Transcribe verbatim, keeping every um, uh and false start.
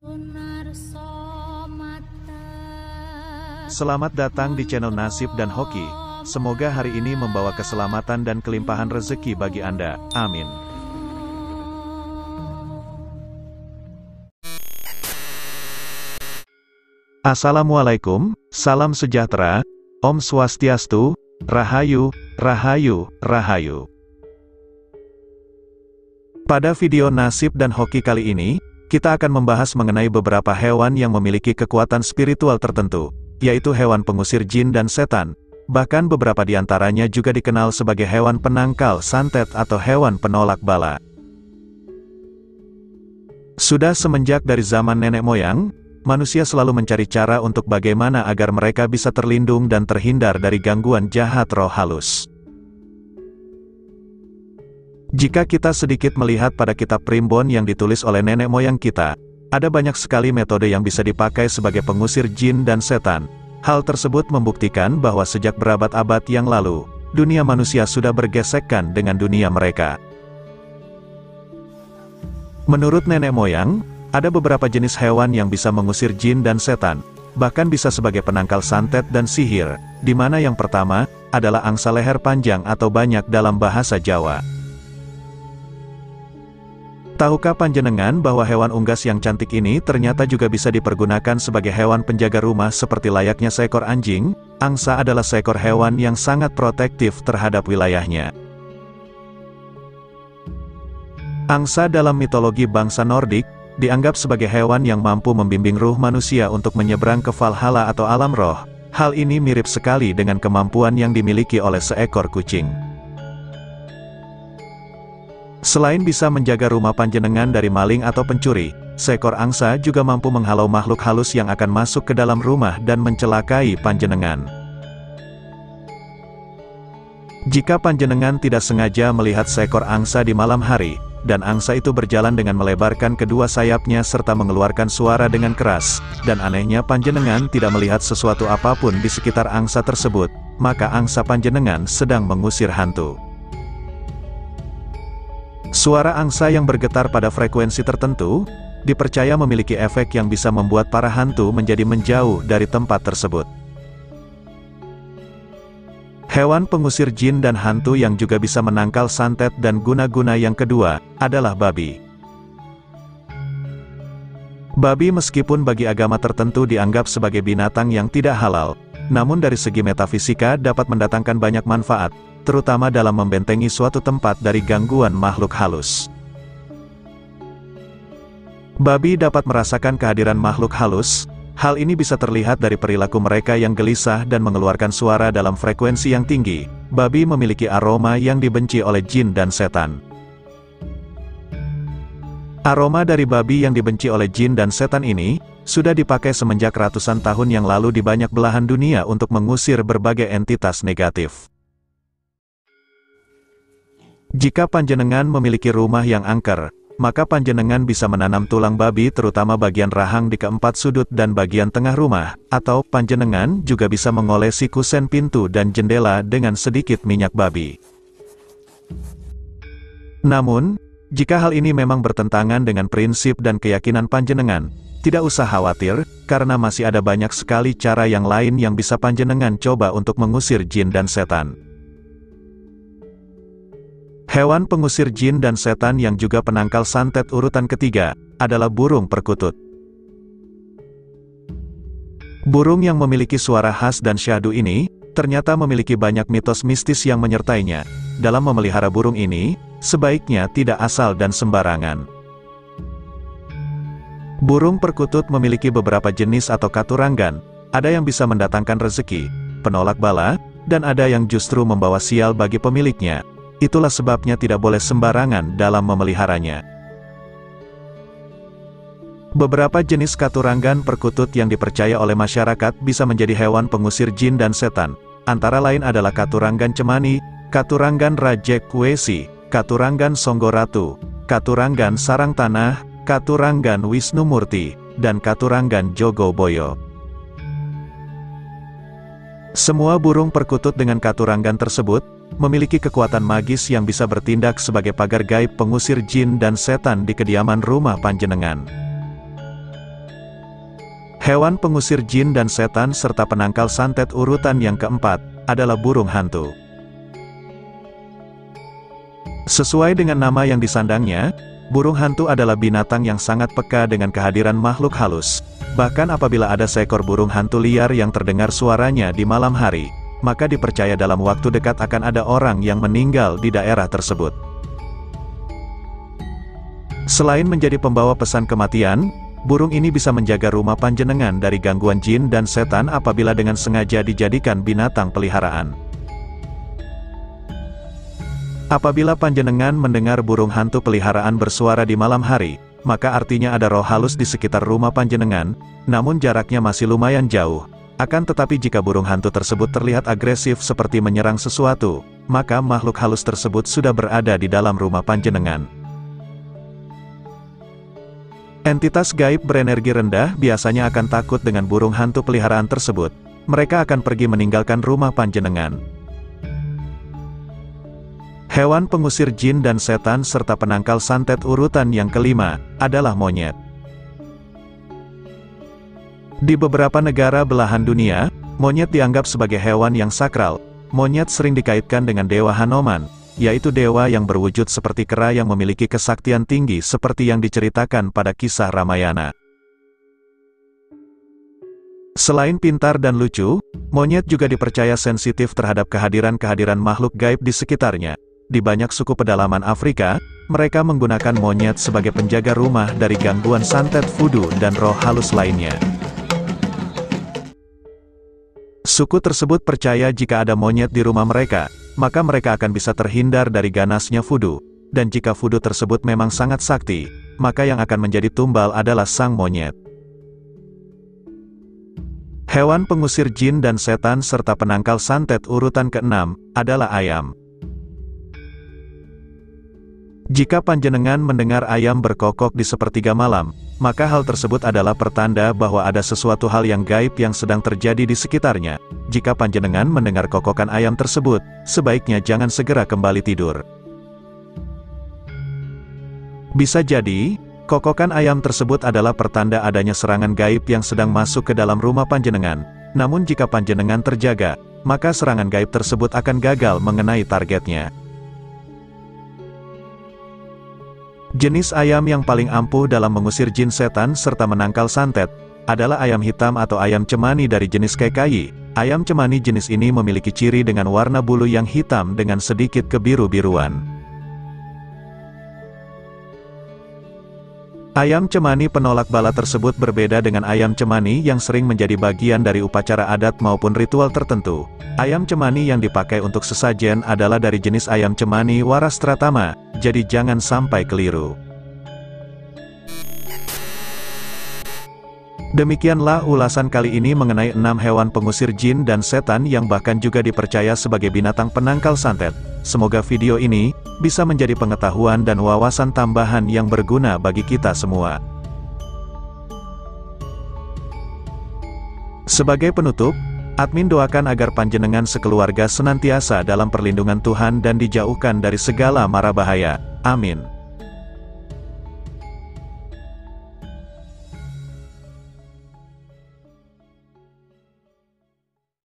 Selamat datang di channel Nasib dan Hoki. Semoga hari ini membawa keselamatan dan kelimpahan rezeki bagi Anda. Amin. Assalamualaikum, salam sejahtera, Om Swastiastu, Rahayu, Rahayu, Rahayu. Pada video Nasib dan Hoki kali ini, kita akan membahas mengenai beberapa hewan yang memiliki kekuatan spiritual tertentu, yaitu hewan pengusir jin dan setan. Bahkan beberapa di antaranya juga dikenal sebagai hewan penangkal santet atau hewan penolak bala. Sudah semenjak dari zaman nenek moyang, manusia selalu mencari cara untuk bagaimana agar mereka bisa terlindung dan terhindar dari gangguan jahat roh halus. Jika kita sedikit melihat pada kitab primbon yang ditulis oleh nenek moyang kita, ada banyak sekali metode yang bisa dipakai sebagai pengusir jin dan setan. Hal tersebut membuktikan bahwa sejak berabad-abad yang lalu, dunia manusia sudah bergesekan dengan dunia mereka. Menurut nenek moyang, ada beberapa jenis hewan yang bisa mengusir jin dan setan, bahkan bisa sebagai penangkal santet dan sihir, di mana yang pertama adalah angsa leher panjang atau banyak dalam bahasa Jawa. Tahukah panjenengan bahwa hewan unggas yang cantik ini ternyata juga bisa dipergunakan sebagai hewan penjaga rumah seperti layaknya seekor anjing? Angsa adalah seekor hewan yang sangat protektif terhadap wilayahnya. Angsa dalam mitologi bangsa Nordik dianggap sebagai hewan yang mampu membimbing ruh manusia untuk menyeberang ke Valhalla atau alam roh. Hal ini mirip sekali dengan kemampuan yang dimiliki oleh seekor kucing. Selain bisa menjaga rumah panjenengan dari maling atau pencuri, seekor angsa juga mampu menghalau makhluk halus yang akan masuk ke dalam rumah dan mencelakai panjenengan. Jika panjenengan tidak sengaja melihat seekor angsa di malam hari, dan angsa itu berjalan dengan melebarkan kedua sayapnya serta mengeluarkan suara dengan keras, dan anehnya panjenengan tidak melihat sesuatu apapun di sekitar angsa tersebut, maka angsa panjenengan sedang mengusir hantu. Suara angsa yang bergetar pada frekuensi tertentu, dipercaya memiliki efek yang bisa membuat para hantu menjadi menjauh dari tempat tersebut. Hewan pengusir jin dan hantu yang juga bisa menangkal santet dan guna-guna yang kedua, adalah babi. Babi meskipun bagi agama tertentu dianggap sebagai binatang yang tidak halal, namun dari segi metafisika dapat mendatangkan banyak manfaat, terutama dalam membentengi suatu tempat dari gangguan makhluk halus. Babi dapat merasakan kehadiran makhluk halus. Hal ini bisa terlihat dari perilaku mereka yang gelisah dan mengeluarkan suara dalam frekuensi yang tinggi. Babi memiliki aroma yang dibenci oleh jin dan setan. Aroma dari babi yang dibenci oleh jin dan setan ini sudah dipakai semenjak ratusan tahun yang lalu di banyak belahan dunia untuk mengusir berbagai entitas negatif. Jika panjenengan memiliki rumah yang angker, maka panjenengan bisa menanam tulang babi terutama bagian rahang di keempat sudut dan bagian tengah rumah, atau panjenengan juga bisa mengolesi kusen pintu dan jendela dengan sedikit minyak babi. Namun, jika hal ini memang bertentangan dengan prinsip dan keyakinan panjenengan, tidak usah khawatir, karena masih ada banyak sekali cara yang lain yang bisa panjenengan coba untuk mengusir jin dan setan. Hewan pengusir jin dan setan yang juga penangkal santet urutan ketiga, adalah burung perkutut. Burung yang memiliki suara khas dan syahdu ini, ternyata memiliki banyak mitos mistis yang menyertainya. Dalam memelihara burung ini, sebaiknya tidak asal dan sembarangan. Burung perkutut memiliki beberapa jenis atau katurangan, ada yang bisa mendatangkan rezeki, penolak bala, dan ada yang justru membawa sial bagi pemiliknya. Itulah sebabnya tidak boleh sembarangan dalam memeliharanya. Beberapa jenis katurangan perkutut yang dipercaya oleh masyarakat bisa menjadi hewan pengusir jin dan setan. Antara lain adalah katurangan cemani, katurangan rajek wesi, katurangan songgoratu, katurangan sarang tanah, katurangan Wisnu Murti, dan katurangan Jogoboyo. Semua burung perkutut dengan katurangan tersebut memiliki kekuatan magis yang bisa bertindak sebagai pagar gaib pengusir jin dan setan di kediaman rumah panjenengan. Hewan pengusir jin dan setan serta penangkal santet urutan yang keempat, adalah burung hantu. Sesuai dengan nama yang disandangnya, burung hantu adalah binatang yang sangat peka dengan kehadiran makhluk halus. Bahkan apabila ada seekor burung hantu liar yang terdengar suaranya di malam hari, maka dipercaya dalam waktu dekat akan ada orang yang meninggal di daerah tersebut. Selain menjadi pembawa pesan kematian, burung ini bisa menjaga rumah panjenengan dari gangguan jin dan setan apabila dengan sengaja dijadikan binatang peliharaan. Apabila panjenengan mendengar burung hantu peliharaan bersuara di malam hari, maka artinya ada roh halus di sekitar rumah panjenengan, namun jaraknya masih lumayan jauh. Akan tetapi jika burung hantu tersebut terlihat agresif seperti menyerang sesuatu, maka makhluk halus tersebut sudah berada di dalam rumah panjenengan. Entitas gaib berenergi rendah biasanya akan takut dengan burung hantu peliharaan tersebut. Mereka akan pergi meninggalkan rumah panjenengan. Hewan pengusir jin dan setan serta penangkal santet urutan yang kelima, adalah monyet. Di beberapa negara belahan dunia, monyet dianggap sebagai hewan yang sakral. Monyet sering dikaitkan dengan Dewa Hanoman, yaitu dewa yang berwujud seperti kera yang memiliki kesaktian tinggi seperti yang diceritakan pada kisah Ramayana. Selain pintar dan lucu, monyet juga dipercaya sensitif terhadap kehadiran-kehadiran makhluk gaib di sekitarnya. Di banyak suku pedalaman Afrika, mereka menggunakan monyet sebagai penjaga rumah dari gangguan santet voodoo dan roh halus lainnya. Suku tersebut percaya jika ada monyet di rumah mereka, maka mereka akan bisa terhindar dari ganasnya voodoo. Dan jika voodoo tersebut memang sangat sakti, maka yang akan menjadi tumbal adalah sang monyet. Hewan pengusir jin dan setan serta penangkal santet urutan keenam, adalah ayam. Jika panjenengan mendengar ayam berkokok di sepertiga malam, maka hal tersebut adalah pertanda bahwa ada sesuatu hal yang gaib yang sedang terjadi di sekitarnya. Jika panjenengan mendengar kokokan ayam tersebut, sebaiknya jangan segera kembali tidur. Bisa jadi, kokokan ayam tersebut adalah pertanda adanya serangan gaib yang sedang masuk ke dalam rumah panjenengan. Namun jika panjenengan terjaga, maka serangan gaib tersebut akan gagal mengenai targetnya. Jenis ayam yang paling ampuh dalam mengusir jin setan serta menangkal santet, adalah ayam hitam atau ayam cemani dari jenis kekayi. Ayam cemani jenis ini memiliki ciri dengan warna bulu yang hitam dengan sedikit kebiru-biruan. Ayam cemani penolak bala tersebut berbeda dengan ayam cemani yang sering menjadi bagian dari upacara adat maupun ritual tertentu. Ayam cemani yang dipakai untuk sesajen adalah dari jenis ayam cemani Warastratama, jadi jangan sampai keliru. Demikianlah ulasan kali ini mengenai enam hewan pengusir jin dan setan yang bahkan juga dipercaya sebagai binatang penangkal santet. Semoga video ini bisa menjadi pengetahuan dan wawasan tambahan yang berguna bagi kita semua. Sebagai penutup, admin doakan agar panjenengan sekeluarga senantiasa dalam perlindungan Tuhan dan dijauhkan dari segala mara bahaya. Amin.